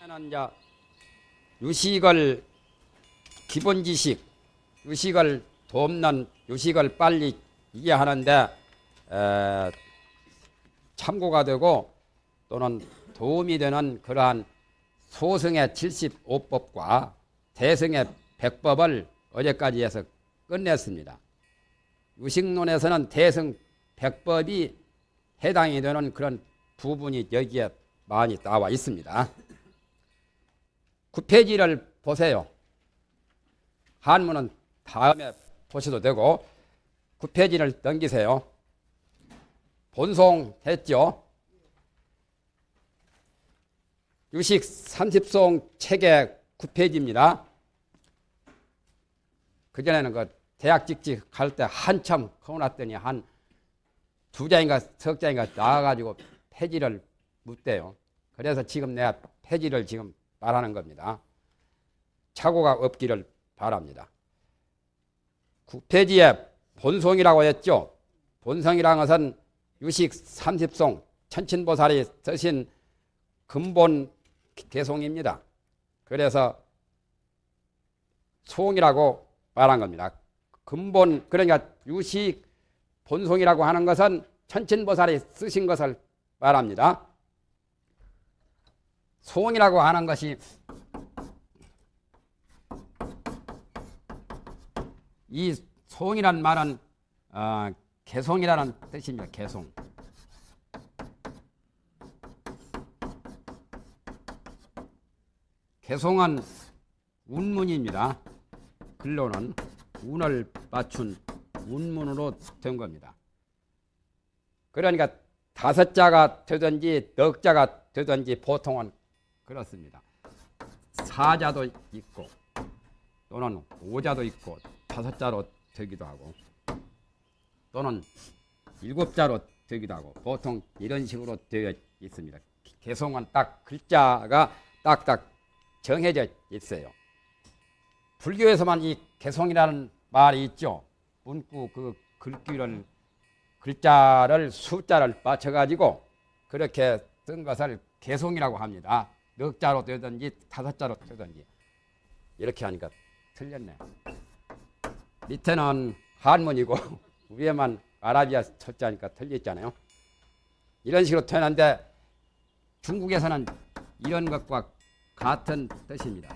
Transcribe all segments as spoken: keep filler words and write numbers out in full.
는 이제 유식을 기본 지식, 유식을 돕는 유식을 빨리 이해하는데 에, 참고가 되고 또는 도움이 되는 그러한 소승의 칠십오 법과 대승의 백 법을 어제까지 해서 끝냈습니다. 유식론에서는 대승 백 법이 해당이 되는 그런 부분이 여기에 많이 나와 있습니다. 구 페이지를 보세요. 한문은 다음에 보셔도 되고 구 페이지를 넘기세요. 본송했죠. 유식 삼십송 책의 구 페이지입니다. 그전에는 그 대학 직직 할 때 한참 커놨더니 한 두 장인가 석 장인가 나와가지고 페이지를 묻대요. 그래서 지금 내가 페이지를 지금 말하는 겁니다. 착오가 없기를 바랍니다. 구 페이지에 본송이라고 했죠. 본송이라는 것은 유식 삼십송 천친보살이 쓰신 근본 개송입니다. 그래서 송이라고 말한 겁니다. 근본, 그러니까 유식 본송이라고 하는 것은 천친보살이 쓰신 것을 말합니다. 송이라고 하는 것이 이 송이란 말은 어, 개송이라는 뜻입니다. 개송. 개송은 운문입니다. 글로는 운을 맞춘 운문으로 된 겁니다. 그러니까 다섯 자가 되든지 넉 자가 되든지 보통은 그렇습니다. 사자도 있고 또는 오자도 있고 다섯 자로 되기도 하고 또는 일곱 자로 되기도 하고 보통 이런 식으로 되어 있습니다. 개송은 딱 글자가 딱딱 정해져 있어요. 불교에서만 이 개송이라는 말이 있죠. 문구 그 글귀를 글자를 숫자를 맞춰가지고 그렇게 쓴 것을 개송이라고 합니다. 넉 자로 되든지 다섯 자로 되든지 이렇게 하니까 틀렸네. 밑에는 한문이고 위에만 아라비아 첫자니까 틀렸잖아요. 이런 식으로 되는데 중국에서는 이런 것과 같은 뜻입니다.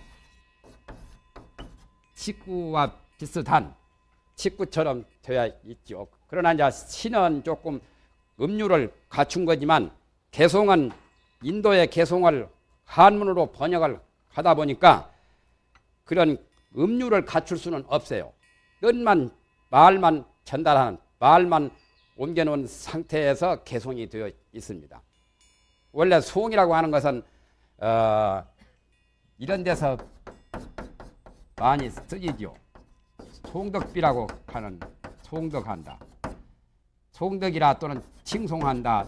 식구와 비슷한 식구처럼 되어 있죠. 그러나 이제 신은 조금 음률을 갖춘 거지만 개송은 인도의 개송을 한문으로 번역을 하다 보니까 그런 음률을 갖출 수는 없어요. 뜻만 말만 전달하는 말만 옮겨놓은 상태에서 개송이 되어 있습니다. 원래 송이라고 하는 것은 어, 이런 데서 많이 쓰이죠. 송덕비라고 하는 송덕한다. 송덕이라 또는 칭송한다.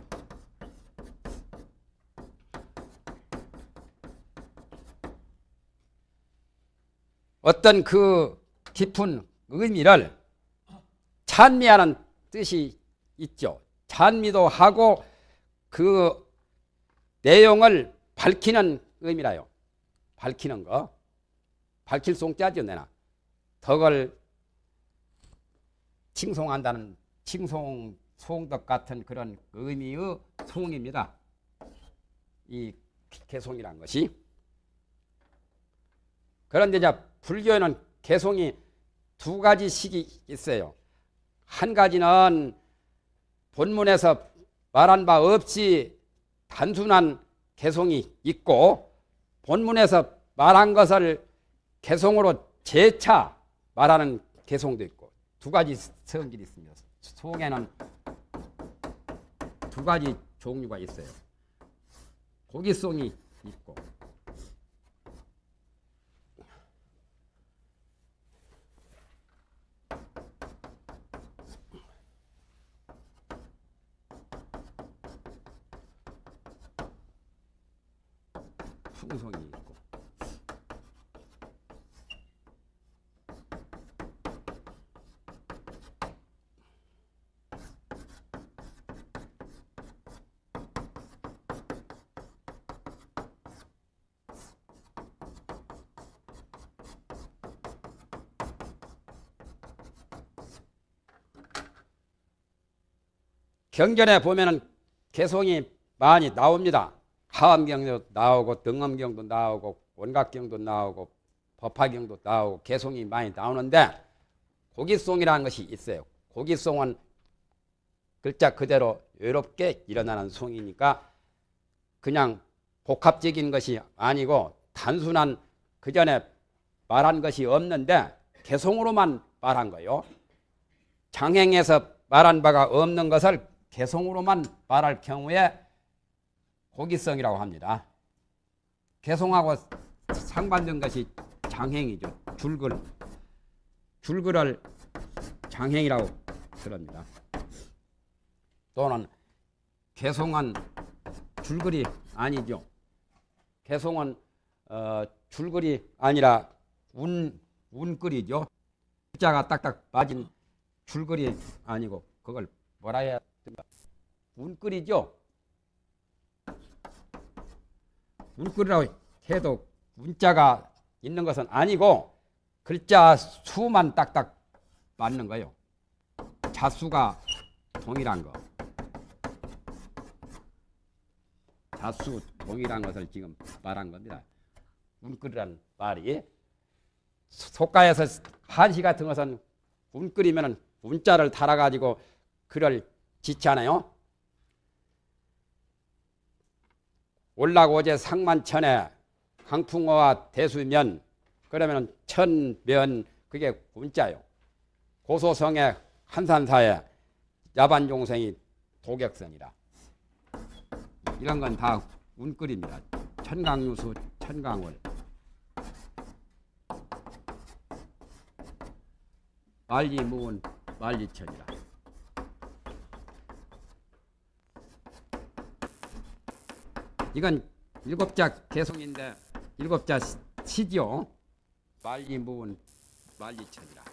어떤 그 깊은 의미를 찬미하는 뜻이 있죠. 찬미도 하고 그 내용을 밝히는 의미라요. 밝히는 거. 밝힐 송자죠, 내나. 덕을 칭송한다는 칭송, 송덕 같은 그런 의미의 송입니다. 이 개송이란 것이. 그런데 이제 불교에는 개송이 두 가지씩이 있어요. 한 가지는 본문에서 말한 바 없이 단순한 개송이 있고 본문에서 말한 것을 개송으로 재차 말하는 개송도 있고 두 가지 성질이 있습니다. 송에는 두 가지 종류가 있어요. 고기송이 있고 풍송이 있고 경전에 보면은 개송이 많이 나옵니다. 하엄경도 나오고 등엄경도 나오고 원각경도 나오고 법화경도 나오고 개송이 많이 나오는데 고기송이라는 것이 있어요. 고기송은 글자 그대로 외롭게 일어나는 송이니까 그냥 복합적인 것이 아니고 단순한 그 전에 말한 것이 없는데 개송으로만 말한 거예요. 장행에서 말한 바가 없는 것을 개송으로만 말할 경우에 고기성이라고 합니다. 개송하고 상반된 것이 장행이죠. 줄글. 줄글을 장행이라고 그럽니다. 또는 개송은 줄글이 아니죠. 개송은 어, 줄글이 아니라 운, 운글이죠. 글자가 딱딱 맞은 줄글이 아니고 그걸 뭐라 해야 됩니까? 운글이죠. 운글이라고 해도 운자가 있는 것은 아니고 글자 수만 딱딱 맞는 거예요. 자수가 동일한 거. 자수 동일한 것을 지금 말한 겁니다. 운글이라는 말이 속가에서 한시 같은 것은 운글이면 운자를 달아가지고 글을 짓잖아요. 올라고제 상만천에 강풍어와 대수면 그러면 천면 그게 운자요. 고소성의 한산사에 야반종생이 도객성이라. 이런 건 다 운글입니다. 천강유수 천강월. 말리무은 말리천이라. 이건 일곱자 개송인데 일곱자 시죠. 말리무은 말리천이라.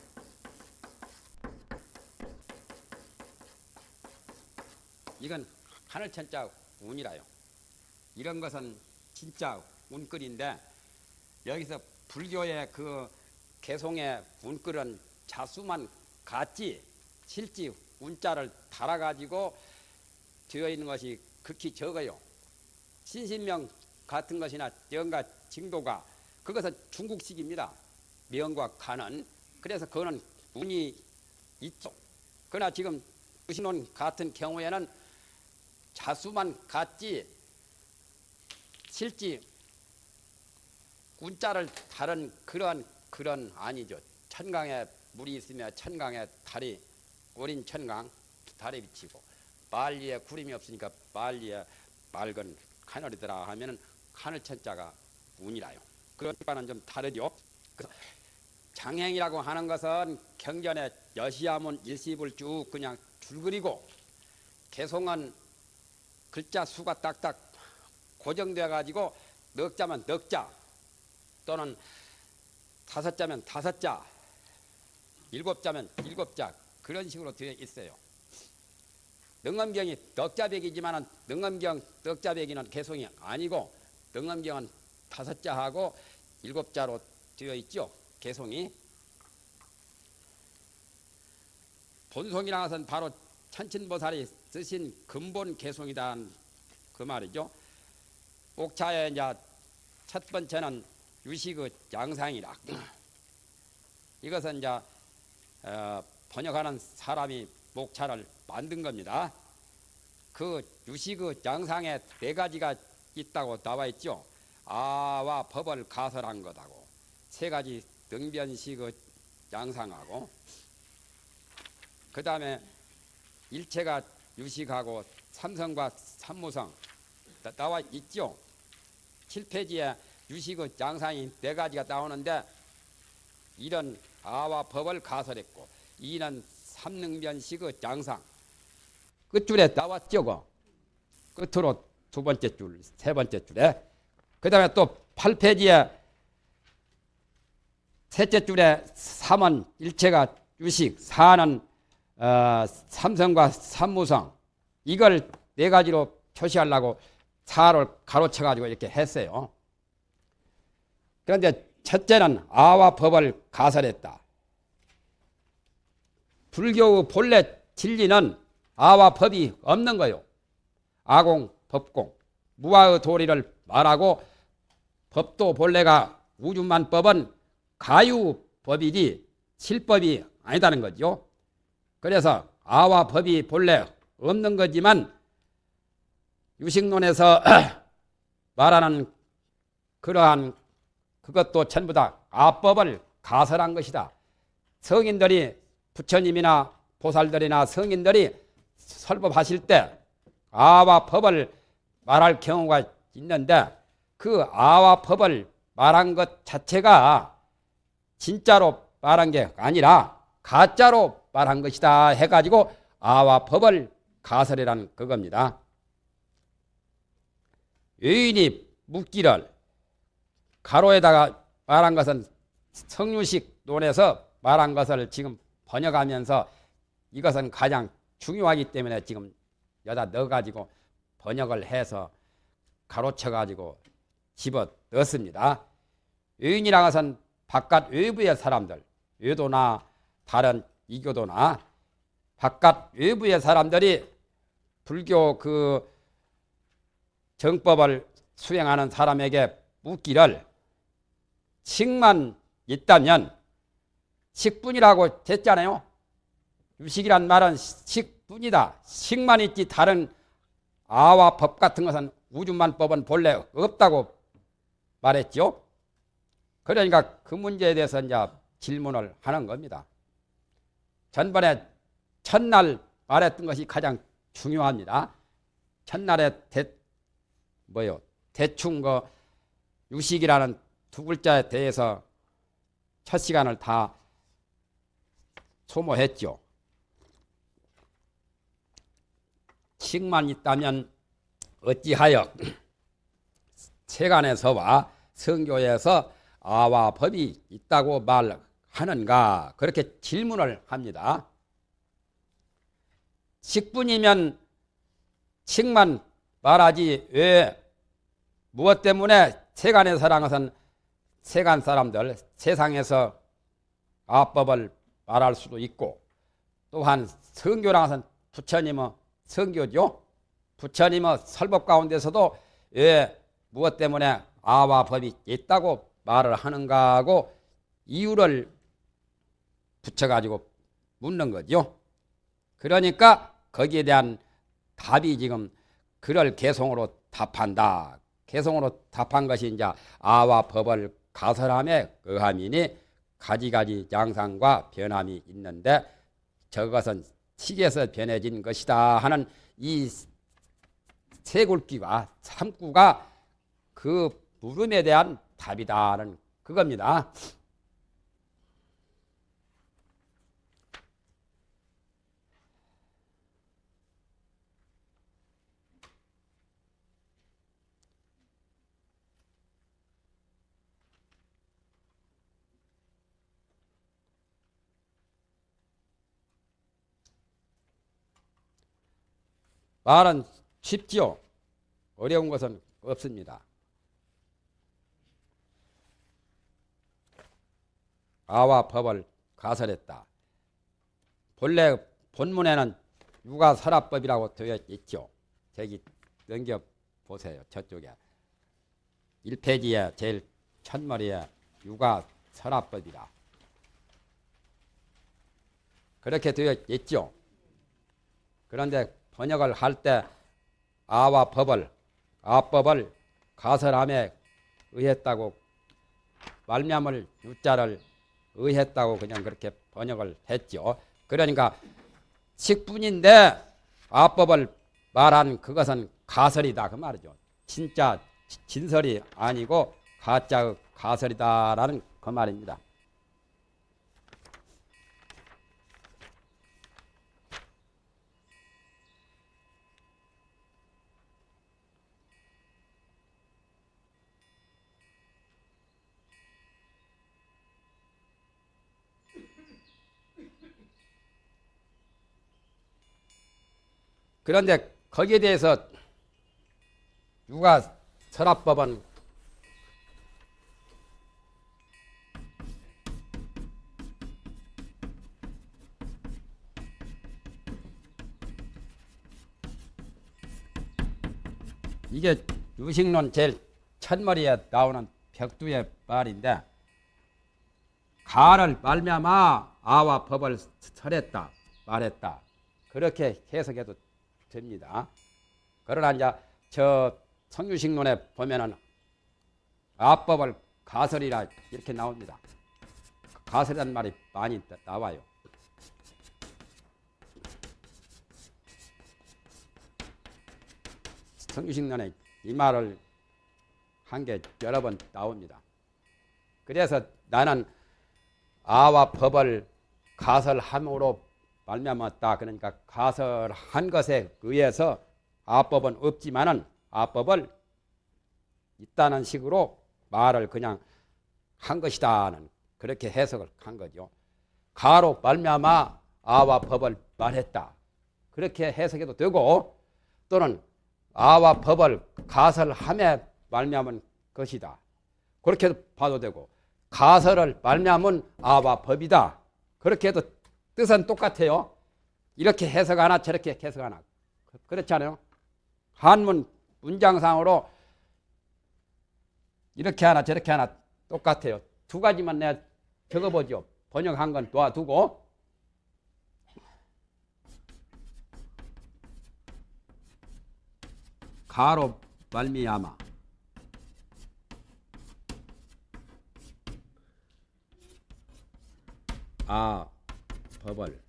이건 하늘천자 운이라요. 이런 것은 진짜 운글인데 여기서 불교의 그 개송의 운글은 자수만 같지 실지 운자를 달아가지고 되어 있는 것이 극히 적어요. 신신명 같은 것이나 영가 징도가 그것은 중국식입니다. 명과 간은. 그래서 그거는 운이 있죠. 그러나 지금 신론 같은 경우에는 자수만 같지 실지 운자를 다른 그런 그런 아니죠. 천강에 물이 있으며 천강에 달이 어린 천강 달에 비치고 말리에 구름이 없으니까 말리에 맑은 하늘이더라 하면은 하늘 천자가 운이라요. 그런 바는 좀 다르죠. 그래서 장행이라고 하는 것은 경전에 여시야문 일십을 쭉 그냥 줄그리고 개송은 글자 수가 딱딱 고정되어 가지고 넉 자면 넉 자 또는 다섯 자면 다섯 자 일곱 자면 일곱 자 그런 식으로 되어 있어요. 능엄경이 넉자백이지만 능엄경 넉자백이는 개송이 아니고 능엄경은 다섯 자하고 일곱 자로 되어 있죠. 개송이. 본송이라는 것은 바로 천친보살이 쓰신 근본 개송이다 그 말이죠. 옥차의 이제 첫 번째는 유식의 양상이라. 이것은 이제 어, 번역하는 사람이 목차를 만든 겁니다. 그 유식의 양상에 네 가지가 있다고 나와 있죠. 아와 법을 가설한 것하고 세 가지 능변식의 양상하고 그 다음에 일체가 유식하고 삼성과 삼무성 나와 있죠. 칠 페이지에 유식의 양상이 네 가지가 나오는데 이런 아와 법을 가설했고 이는 삼능변식의 양상 끝줄에 나왔죠. 그 끝으로 두 번째 줄, 세 번째 줄에 그 다음에 또 팔 페이지에 셋째 줄에 삼은 일체가 유식, 사는 어, 삼성과 삼무성 이걸 네 가지로 표시하려고 사를 가로쳐가지고 이렇게 했어요. 그런데 첫째는 아와 법을 가설했다. 불교의 본래 진리는 아와 법이 없는 거요. 아공, 법공, 무아의 도리를 말하고 법도 본래가 우주만법은 가유법이지 실법이 아니다는 거죠. 그래서 아와 법이 본래 없는 거지만 유식론에서 말하는 그러한 그것도 전부 다 아법을 가설한 것이다. 성인들이 부처님이나 보살들이나 성인들이 설법하실 때 아와 법을 말할 경우가 있는데 그 아와 법을 말한 것 자체가 진짜로 말한 게 아니라 가짜로 말한 것이다 해가지고 아와 법을 가설이라는 그겁니다. 여인이 묻기를 가로에다가 말한 것은 성유식 논에서 말한 것을 지금 번역하면서 이것은 가장 중요하기 때문에 지금 여기다 넣어가지고 번역을 해서 가로쳐가지고 집어 넣습니다. 여인이라는 것은 바깥 외부의 사람들, 외도나 다른 이교도나 바깥 외부의 사람들이 불교 그 정법을 수행하는 사람에게 묻기를 식만 있다면 식뿐이라고 했잖아요. 유식이란 말은 식뿐이다. 식만 있지 다른 아와 법 같은 것은 우주만법은 본래 없다고 말했죠. 그러니까 그 문제에 대해서 이제 질문을 하는 겁니다. 전번에 첫날 말했던 것이 가장 중요합니다. 첫날에 대, 뭐요? 대충 그 유식이라는 두 글자에 대해서 첫 시간을 다 소모했죠. 식만 있다면 어찌하여 세간에서와 성교에서 아와 법이 있다고 말하는가 그렇게 질문을 합니다. 식뿐이면 식만 말하지 왜 무엇 때문에 세간에서라는 것은 세간 사람들 세상에서 아법을 말할 수도 있고 또한 성교라는 것은 부처님의 성교죠. 부처님의 설법 가운데서도 왜 무엇 때문에 아와 법이 있다고 말을 하는가 하고 이유를 붙여가지고 묻는 거죠. 그러니까 거기에 대한 답이 지금 그럴 개성으로 답한다. 개성으로 답한 것이 이제 아와 법을 가설함에 의함이니 가지가지 양상과 변함이 있는데 저것은 식에서 변해진 것이다 하는 이 세 굵기와 삼구가 그 물음에 대한 답이다는 그겁니다. 말은 쉽지요. 어려운 것은 없습니다. 아와 법을 가설했다. 본래 본문에는 육아설합법이라고 되어 있죠. 저기 넘겨보세요. 저쪽에 일 페이지에 제일 첫머리에 육아설합법이라 그렇게 되어 있죠. 그런데 번역을 할 때 아와 법을 아법을 가설함에 의했다고 말미암을 유자를 의했다고 그냥 그렇게 번역을 했죠. 그러니까 식뿐인데 아법을 말한 그것은 가설이다 그 말이죠. 진짜 진설이 아니고 가짜의 가설이다라는 그 말입니다. 그런데 거기에 대해서 육아설합법은 이게 유식론 제일 첫머리에 나오는 벽두의 말인데 가를 말미암아 아와 법을 설했다 말했다 그렇게 해석해도 됩니다. 그러나 이제 저 성유식론에 보면은 아법을 가설이라 이렇게 나옵니다. 가설이라는 말이 많이 나와요. 성유식론에 이 말을 한 게 여러 번 나옵니다. 그래서 나는 아와 법을 가설함으로 말미암았다. 그러니까 가설한 것에 의해서 아법은 없지만은 아법을 있다는 식으로 말을 그냥 한 것이다는 그렇게 해석을 한 거죠. 가로 말미암아 아와 법을 말했다. 그렇게 해석해도 되고 또는 아와 법을 가설함에 말미암은 것이다. 그렇게 봐도 되고 가설을 말미암은 아와 법이다. 그렇게 해도 뜻은 똑같아요. 이렇게 해석하나 저렇게 해석하나 그렇지 않아요? 한문 문장상으로 이렇게 하나 저렇게 하나 똑같아요. 두 가지만 내가 적어보죠. 번역한 건 놔두고 가로 말미암아 아 법을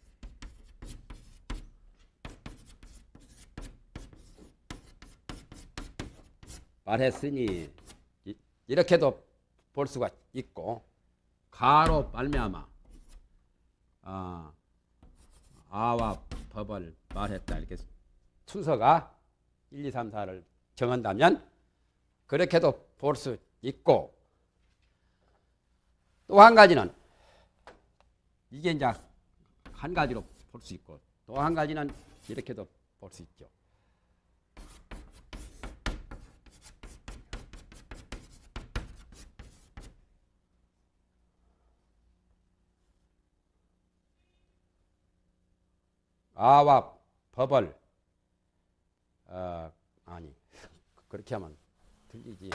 말했으니 이렇게도 볼 수가 있고 가로 말미암아 아, 아와 법을 말했다 이렇게 순서가 일, 이, 삼, 사를 정한다면 그렇게도 볼 수 있고 또 한 가지는 이게 이제 한 가지로 볼 수 있고 또 한 가지는 이렇게도 볼 수 있죠. 아와 법을 어, 아니 그렇게 하면 틀리지.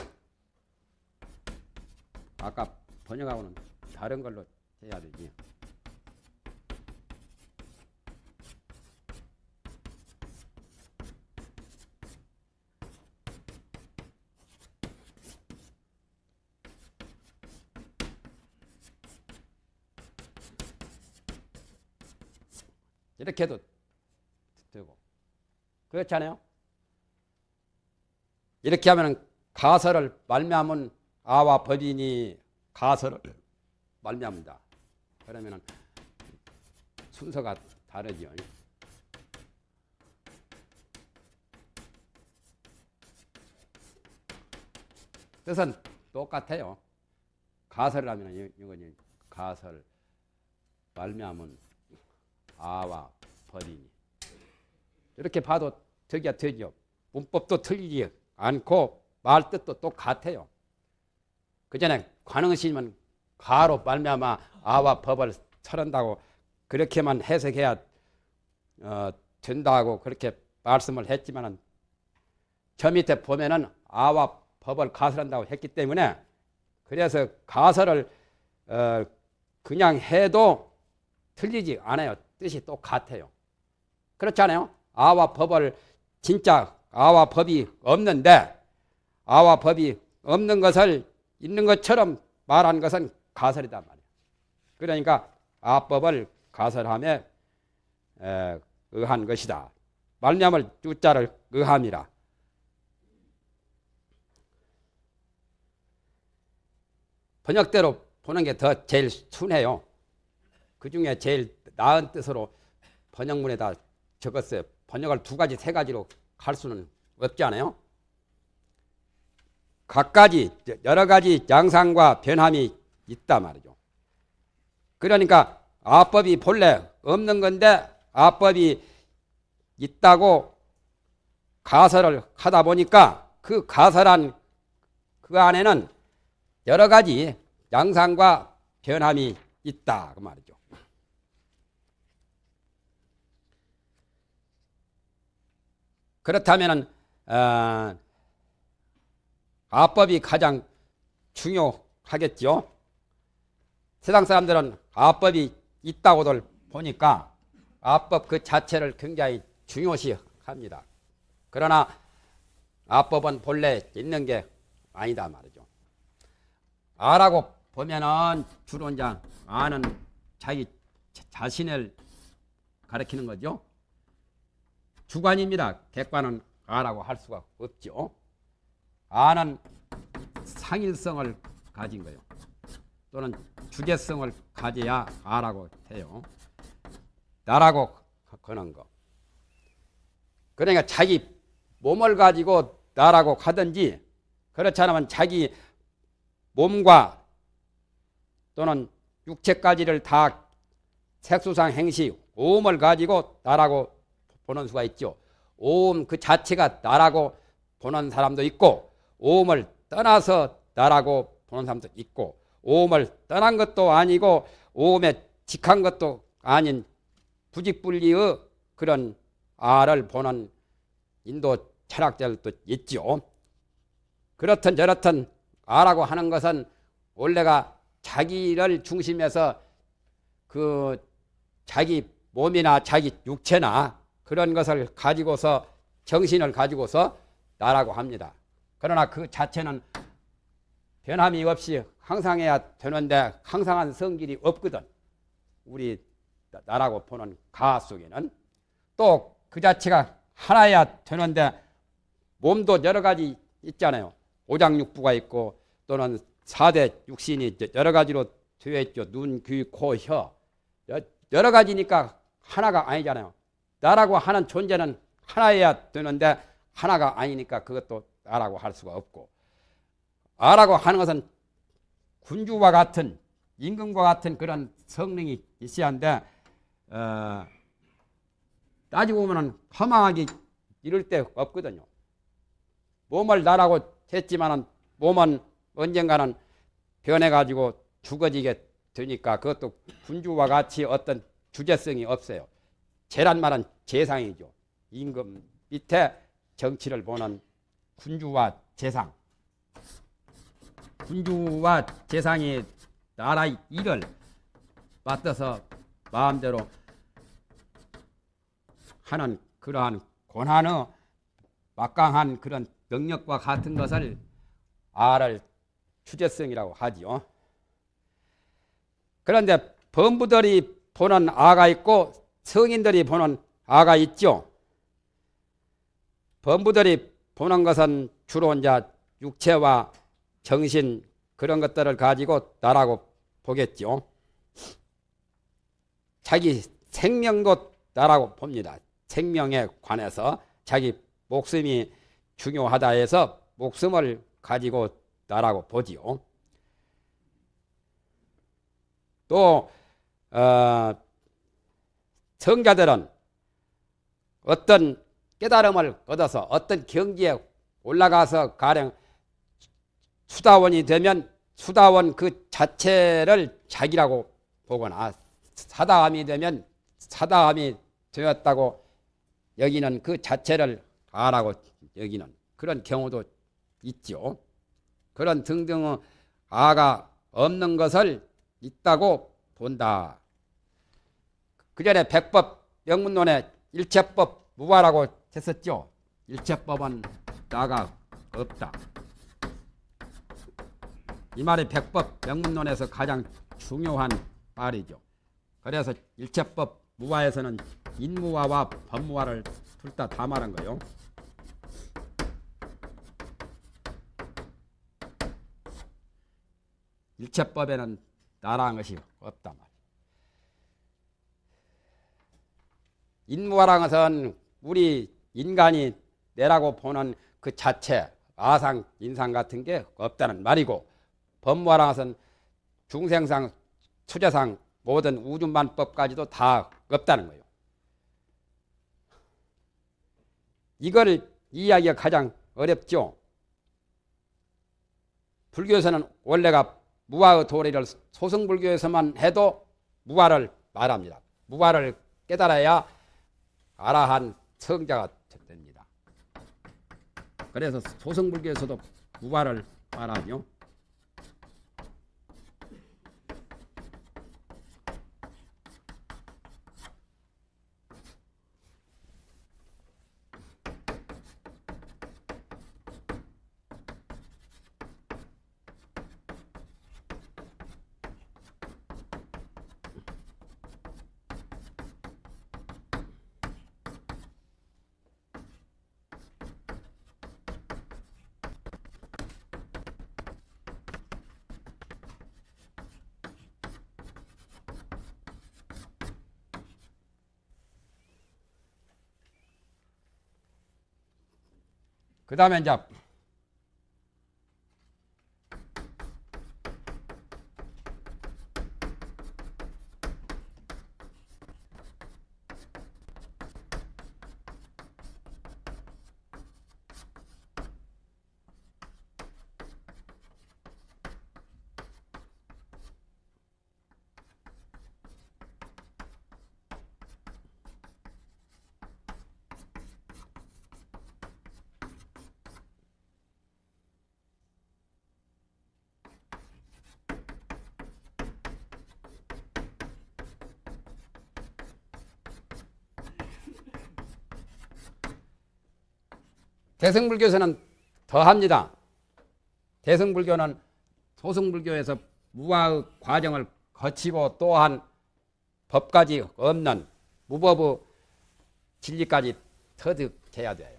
아까 번역하고는 다른 걸로 해야 되지. 이렇게 해도 되고 그렇지 않아요? 이렇게 하면 가설을 말미암은 아와 법이니 가설을 말미암다. 그러면 순서가 다르죠. 뜻은 똑같아요. 가설이라면 이거는 가설 말미암은 아와 법이니 이렇게 봐도 되기야 되죠. 문법도 틀리지 않고 말 뜻도 똑같아요. 그 전에 관흥심은 가로 말미암아 아와 법을 설한다고 그렇게만 해석해야 어, 된다고 그렇게 말씀을 했지만은 저 밑에 보면은 아와 법을 가설한다고 했기 때문에 그래서 가설을 어, 그냥 해도 틀리지 않아요. 뜻이 똑같아요. 그렇지 않아요? 아와 법을 진짜 아와 법이 없는데 아와 법이 없는 것을 있는 것처럼 말한 것은 가설이단 말이에요. 그러니까 아법을 가설함에 에, 의한 것이다. 말미암을 주자를 의함이라. 번역대로 보는 게 더 제일 순해요. 그 중에 제일 나은 뜻으로 번역문에다 적었어요. 번역을 두 가지, 세 가지로 갈 수는 없지 않아요? 각가지 여러 가지 양상과 변함이 있다 말이죠. 그러니까 아법이 본래 없는 건데 아법이 있다고 가설을 하다 보니까 그 가설한 그 안에는 여러 가지 양상과 변함이 있다 그 말이죠. 그렇다면은 어, 아법이 가장 중요하겠죠. 세상 사람들은 아법이 있다고들 보니까 아법 그 자체를 굉장히 중요시합니다. 그러나 아법은 본래 있는 게 아니다 말이죠. 아라고 보면은 주로 이제 아는 자기 자신을 가리키는 거죠. 주관입니다. 객관은 아라고 할 수가 없죠. 아는 상일성을 가진 거예요. 또는 주제성을 가져야 아라고 해요. 나라고 거는 거. 그러니까 자기 몸을 가지고 나라고 하든지 그렇지 않으면 자기 몸과 또는 육체까지를 다 색수상 행시 오음을 가지고 나라고 보는 수가 있죠. 오음 그 자체가 나라고 보는 사람도 있고 오음을 떠나서 나라고 보는 사람도 있고 오음을 떠난 것도 아니고 오음에 직한 것도 아닌 부직분리의 그런 아를 보는 인도 철학자들도 있죠. 그렇든 저렇든 아라고 하는 것은 원래가 자기를 중심해서 그 자기 몸이나 자기 육체나 그런 것을 가지고서 정신을 가지고서 나라고 합니다. 그러나 그 자체는 변함이 없이 항상해야 되는데 항상한 성질이 없거든. 우리 나라고 보는 가 속에는 또 그 자체가 하나여야 되는데 몸도 여러 가지 있잖아요. 오장육부가 있고 또는 사대 육신이 여러 가지로 되어 있죠. 눈, 귀, 코, 혀 여러 가지니까 하나가 아니잖아요. 나라고 하는 존재는 하나여야 되는데 하나가 아니니까 그것도 나라고 할 수가 없고 아라고 하는 것은 군주와 같은 임금과 같은 그런 성능이 있어야 하는데 어, 따지고 보면 허망하게 이럴 데 없거든요. 몸을 나라고 했지만은 몸은 언젠가는 변해가지고 죽어지게 되니까 그것도 군주와 같이 어떤 주제성이 없어요. 제란 말은 재상이죠. 임금 밑에 정치를 보는 군주와 재상. 군주와 재상이 나라 일을 맡아서 마음대로 하는 그러한 권한의 막강한 그런 능력과 같은 것을 아를 주제성이라고 하지요. 그런데 범부들이 보는 아가 있고 성인들이 보는 아가 있죠. 범부들이 보는 것은 주로 이제 육체와 정신 그런 것들을 가지고 나라고 보겠죠. 자기 생명도 나라고 봅니다. 생명에 관해서 자기 목숨이 중요하다 해서 목숨을 가지고 나라고 보지요. 또 어, 성자들은 어떤 깨달음을 얻어서 어떤 경지에 올라가서 가령 수다원이 되면 수다원 그 자체를 자기라고 보거나 사다함이 되면 사다함이 되었다고 여기는 그 자체를 아라고 여기는 그런 경우도 있죠. 그런 등등의 아가 없는 것을 있다고 본다. 그 전에 백법 명문론에 일체법 무아라고 했었죠. 일체법은 나가 없다. 이 말이 백법 명문론에서 가장 중요한 말이죠. 그래서 일체법 무아에서는 인무아와 법무아를 둘 다 다 말한 거예요. 일체법에는 나라는 것이 없다 말. 인무아라는 것은 우리 인간이 내라고 보는 그 자체 아상, 인상 같은 게 없다는 말이고 법무아라는 것은 중생상, 수제상 모든 우주만법까지도 다 없다는 거예요. 이걸 이해하기가 가장 어렵죠. 불교에서는 원래가 무아의 도리를 소승불교에서만 해도 무아를 말합니다. 무아를 깨달아야 아라한 성자가 됩니다. 그래서 소승불교에서도 무화를 말하죠. 그 다음에 이제 대승불교에서는 더합니다. 대승불교는 소승불교에서 무화의 과정을 거치고 또한 법까지 없는 무법의 진리까지 터득해야 돼요.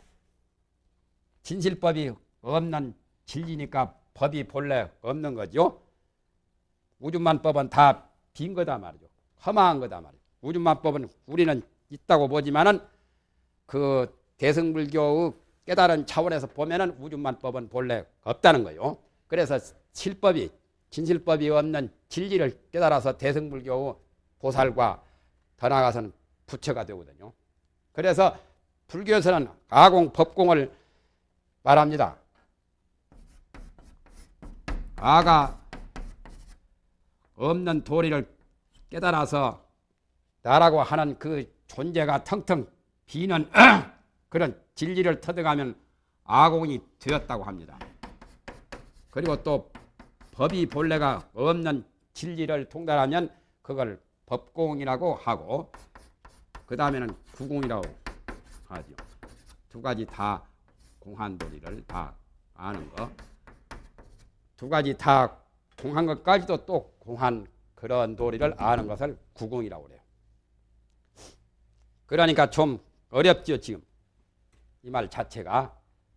진실법이 없는 진리니까 법이 본래 없는 거죠. 우주만법은 다 빈 거다 말이죠. 허망한 거다 말이죠. 우주만법은 우리는 있다고 보지만은 그 대승불교의 깨달은 차원에서 보면은 우주만법은 본래 없다는 거예요. 그래서 실법이 진실법이 없는 진리를 깨달아서 대승불교의 보살과 더 나아가서는 부처가 되거든요. 그래서 불교에서는 아공, 법공을 말합니다. 아가 없는 도리를 깨달아서 나라고 하는 그 존재가 텅텅 비는 그런 진리를 터득하면 아공이 되었다고 합니다. 그리고 또 법이 본래가 없는 진리를 통달하면 그걸 법공이라고 하고 그 다음에는 구공이라고 하죠. 두 가지 다 공한 도리를 다 아는 거. 두 가지 다 공한 것까지도 또 공한 그런 도리를 아는 것을 구공이라고 그래요. 그러니까 좀 어렵죠 지금. 이 말 자체가.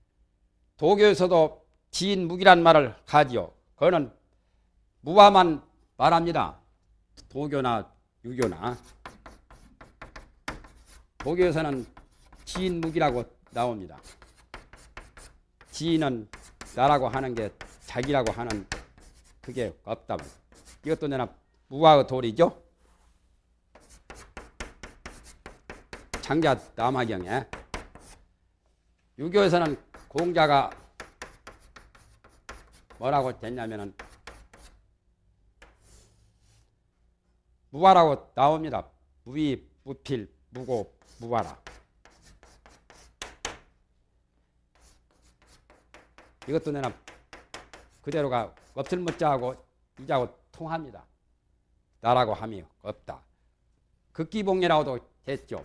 도교에서도 지인무기란 말을 하지요. 그거는 무화만 말합니다. 도교나 유교나. 도교에서는 지인무기라고 나옵니다. 지인은 나라고 하는 게 자기라고 하는 그게 없다면. 이것도 내가 무화의 도리죠. 장자 남화경에. 유교에서는 공자가 뭐라고 됐냐면은 무화라고 나옵니다. 무위, 무필, 무고, 무화라. 이것도 내가 그대로가 엎틀무자하고 이자하고 통합니다. 나라고 함이 없다. 극기봉례라고도 됐죠.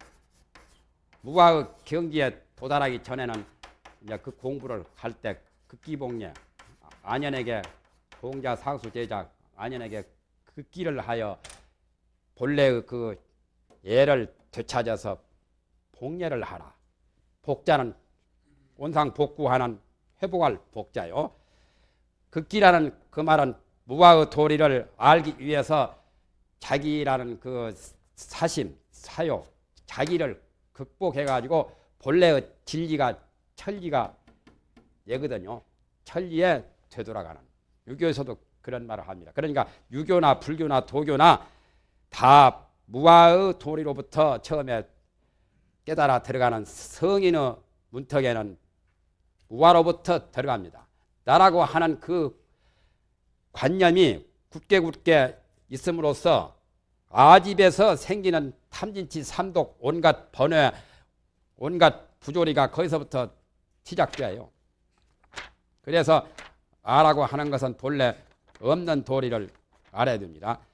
무화의 경지에 도달하기 전에는 이제 그 공부를 할 때 극기봉례, 안연에게 공자 상수 제자 안연에게 극기를 하여 본래의 그 예를 되찾아서 복례를 하라. 복자는 온상 복구하는 회복할 복자요. 극기라는 그 말은 무화의 도리를 알기 위해서 자기라는 그 사심, 사요, 자기를 극복해가지고 본래의 진리가 천리가 예거든요. 천리에 되돌아가는. 유교에서도 그런 말을 합니다. 그러니까 유교나 불교나 도교나 다 무화의 도리로부터 처음에 깨달아 들어가는 성인의 문턱에는 무화로부터 들어갑니다. 나라고 하는 그 관념이 굳게 굳게 있음으로써 아집에서 생기는 탐진치 삼독 온갖 번뇌 온갖 부조리가 거기서부터 시작돼요. 그래서 아라고 하는 것은 본래 없는 도리를 알아야 됩니다.